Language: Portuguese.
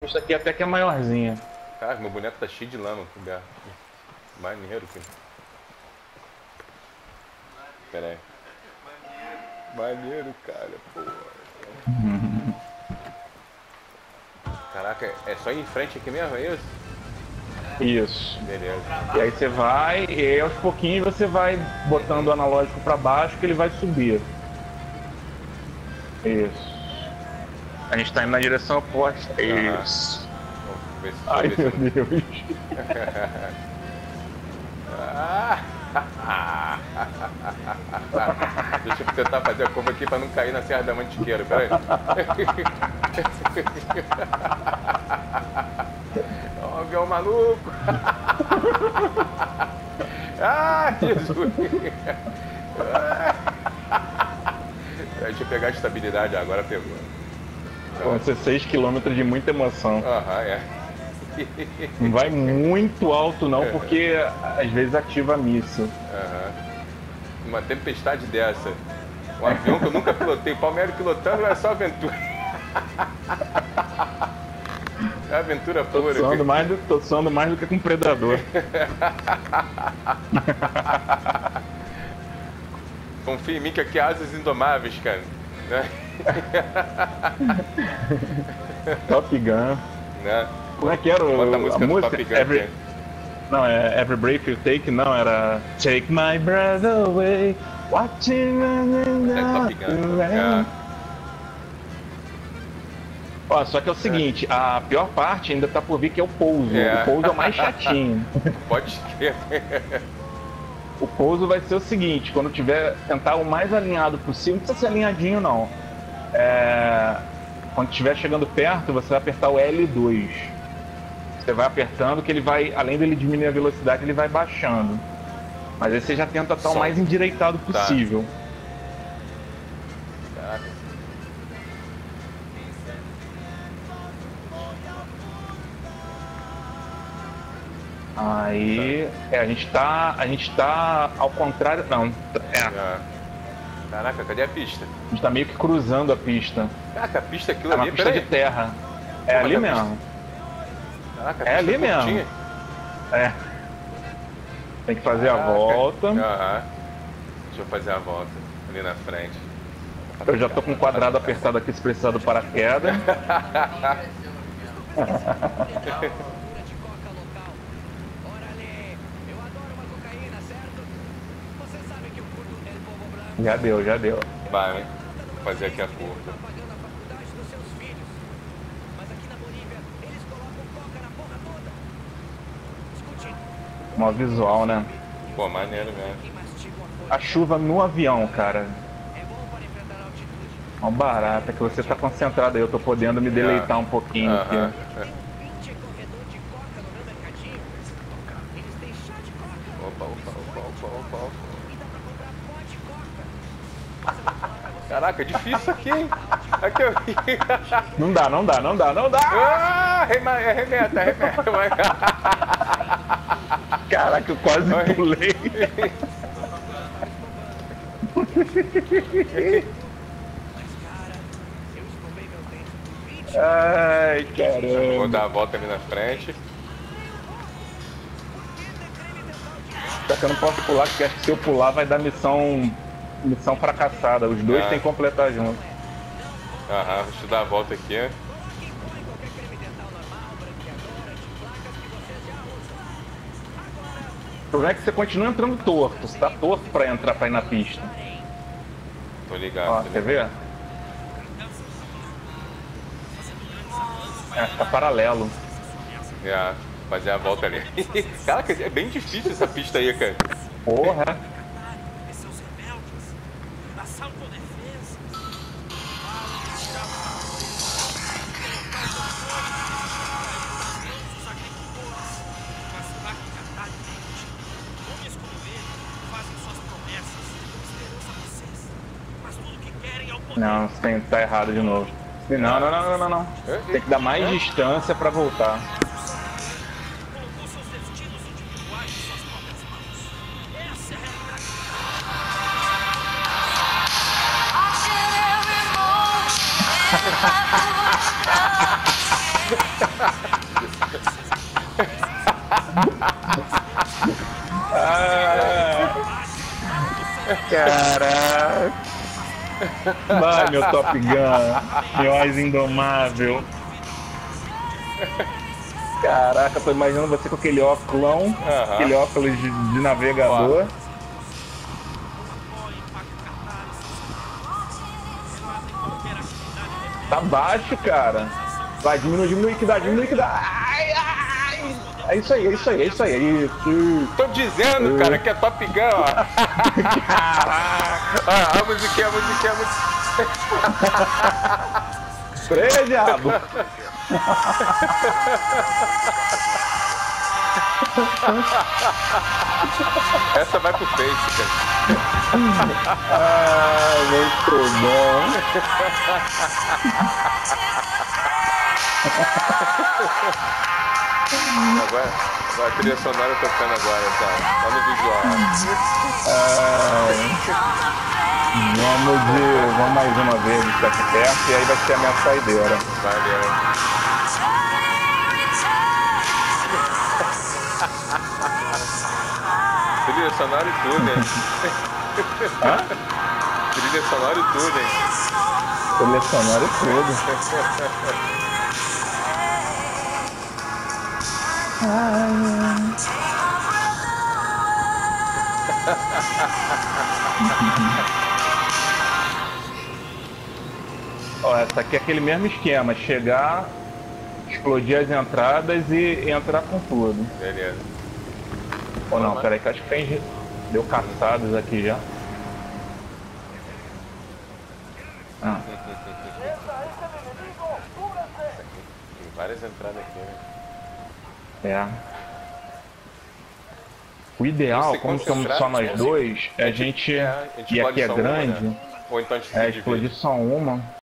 Essa aqui até que é maiorzinha. Cara, meu boneco tá cheio de lama, coberto. Maneiro, cara. Pera aí. Maneiro, cara, pô. Caraca, é só ir em frente aqui mesmo, é isso? Isso. Beleza. E aí você vai, e aí aos pouquinhos você vai botando o analógico pra baixo que ele vai subir. Isso. A gente tá indo na direção oposta. Isso. Vamos ver se Ai, meu Deus. Deixa eu tentar fazer a curva aqui pra não cair na Serra da Mantiqueira, peraí. Ó, o maluco! Ah, Jesus! Deixa eu pegar a estabilidade agora, pegou. Vão ser 6 km de muita emoção. Aham, é. Não vai muito alto não, porque às vezes ativa a míssil. Uma tempestade dessa. Um avião que eu nunca pilotei. Palmeiras pilotando é só aventura. É aventura pura. Tô suando mais do que com um predador. Confia em mim que aqui é asas indomáveis, cara. Né? Top Gun. Né? Como é que era Bota a música do Top Gun. Não, é Every Breath You Take, não, era Take My Breath Away, Watching. É Top Gun. Ó, só que é o seguinte, a pior parte ainda tá por vir, que é o pouso. O pouso é o mais chatinho. Pode ser. O pouso vai ser o seguinte, quando tiver, tentar o mais alinhado possível, não precisa ser alinhadinho não. Quando estiver chegando perto, você vai apertar o L2. Você vai apertando que ele vai, além dele diminuir a velocidade, ele vai baixando. Mas aí você já tenta estar o mais endireitado possível. Caraca. Aí, a gente tá ao contrário, não, Caraca, cadê a pista? A gente tá meio que cruzando a pista. Caraca, a pista é aquilo ali, ali, pista de terra. É ali mesmo. Caraca, é ali mesmo. É. Tem que fazer a volta. Deixa eu fazer a volta ali na frente. Eu já tô com o quadrado apertado aqui se precisar do paraquedas. Já deu, já deu. Vai, né? Vou fazer aqui a curva. Mó visual, né? Pô, maneiro mesmo. A chuva no avião, cara. Mó barata, que você tá concentrado aí, eu tô podendo me deleitar um pouquinho aqui. Opa. Caraca, difícil isso aqui, hein? Aqui eu... Não dá. Ah, arremeta. Caraca, eu quase pulei. Ai, caramba. Vou dar a volta ali na frente. Só que eu não posso pular, porque acho que se eu pular vai dar missão fracassada. Os dois tem que completar junto. Deixa eu dar a volta aqui. O problema é que você continua entrando torto. Você tá torto pra ir na pista. Tô ligado. Ó, quer ver? Tá paralelo. Fazer a volta ali. Caraca, é bem difícil essa pista aí, cara. Porra. Não, tá errado de novo. Não. Tem que dar mais distância pra voltar. Caraca. Vai, meu Top Gun. Meu Ás Indomável. Caraca, tô imaginando você com aquele óculos, aquele óculos de navegador. Tá baixo, cara. Vai, diminui que dá, diminui que dá. Ai, ai. É isso aí, é isso aí, é isso aí. É isso. Tô dizendo, cara, que é Top Gun, ó. Caraca. Ah, a musiquinha, a musiquinha, a musiquinha. Freia, diabo. Essa vai pro Face, cara. Ah, muito bom. Agora a trilha sonora tocando agora, tá? Lá no visual. Vamos mais uma vez aqui perto e aí vai ser a minha saideira. Valeu. Trilha sonora e tudo, hein? Hã? Trilha sonora e tudo, hein? Trilha sonora e tudo. Ó, essa aqui é aquele mesmo esquema, chegar, explodir as entradas e entrar com tudo. Beleza. Ou não, peraí que acho que tem... Deu caçados aqui já. Ah. Tem várias entradas aqui, né? É. O ideal, como estamos só nós dois, é a gente... E aqui é grande, ou então a gente explodir só uma.